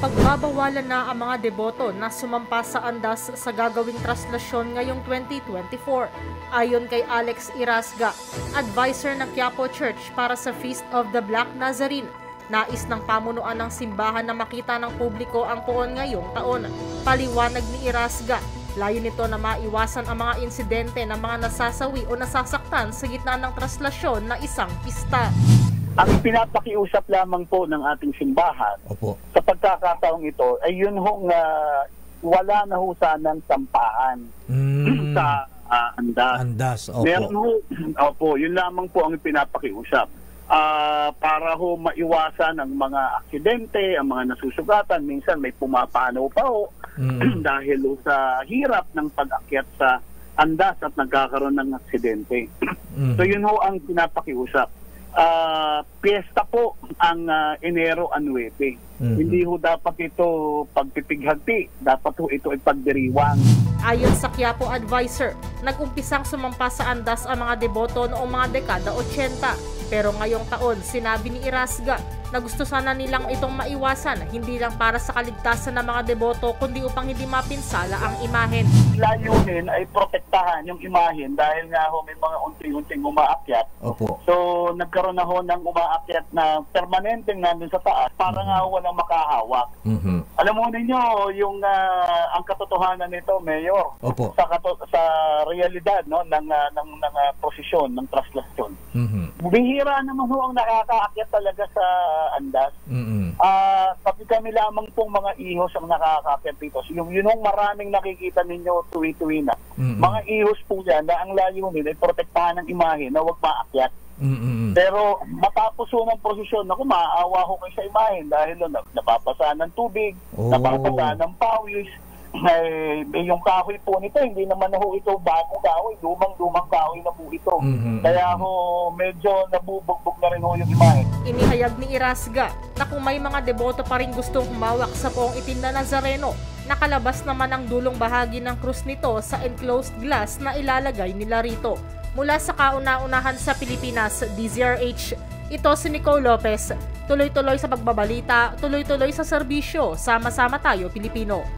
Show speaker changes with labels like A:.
A: Pagbabawalan na ang mga deboto na sumampa sa andas sa gagawing traslasyon ngayong 2024. Ayon kay Alex Irasga, advisor ng Quiapo Church para sa Feast of the Black Nazarene, nais ng pamunuan ng simbahan na makita ng publiko ang poon ngayong taon. Paliwanag ni Irasga, layo nito na maiwasan ang mga insidente ng mga nasasawi o nasasaktan sa gitna ng traslasyon na isang pista.
B: Ang pinapakiusap lamang po ng ating simbahan sa pagkakataong ito ay yun hong wala na ho sanang sampahan sa andas. Opo, yun lamang po ang pinapakiusap. Para ho maiwasan ang mga aksidente, ang mga nasusugatan. Minsan may pumapanaw pa ho dahil ho sa hirap ng pag-akyat sa andas at nagkakaroon ng aksidente. So yun ho ang pinapakiusap. Piyesta po ang Enero 9. Hindi ho dapat ito pagpipighati, dapat ho ito ay pagdiriwang.
A: Ayon sa Quiapo advisor, nag-umpisang sumampa sa andas ang mga deboto noong mga dekada 80. Pero ngayong taon, sinabi ni Irasga na gusto sana nilang itong maiwasan, hindi lang para sa kaligtasan ng mga deboto, kundi upang hindi mapinsala ang imahen.
B: Layunin ay protektahan yung imahen dahil nga ho may mga unti-unting umaakyat.
C: Opo.
B: So nagkaroon na ho ng umaakyat na permanenteng nandun sa taas para nga ho walang makahawak. Alam mo ninyo, yung ang katotohanan nito, Mayor,
C: Opo.
B: sa realidad no ng prosesyon, ng traslasyon. Bihira naman ho ang nakakaakyat talaga sa andas. Kami lamang pong mga ihos ang nakakaakyat dito. So, yun hong maraming nakikita ninyo tuwi-tuwi na. Mga ihos po yan na ang layunin ay protektahan ng imahe na huwag maakyat. Pero matapos ho ng prosesyon, naku, maaawa ho kayo sa imahe dahil napapasa ng tubig, napapasa ng pawis. Yung kahoy po nito, hindi naman ho ito bagong kahoy, lumang kahoy na po ito. Kaya ho, medyo nabubugbog na rin ho yung imahe.
A: Inihayag ni Irasga na kung may mga deboto pa rin gustong humawak sa poong itim na Nazareno, nakalabas naman ang dulong bahagi ng krus nito sa enclosed glass na ilalagay nila rito. Mula sa kauna-unahan sa Pilipinas, DZRH, ito si Nicole Lopez. Tuloy-tuloy sa pagbabalita, tuloy-tuloy sa serbisyo, sama-sama tayo Pilipino.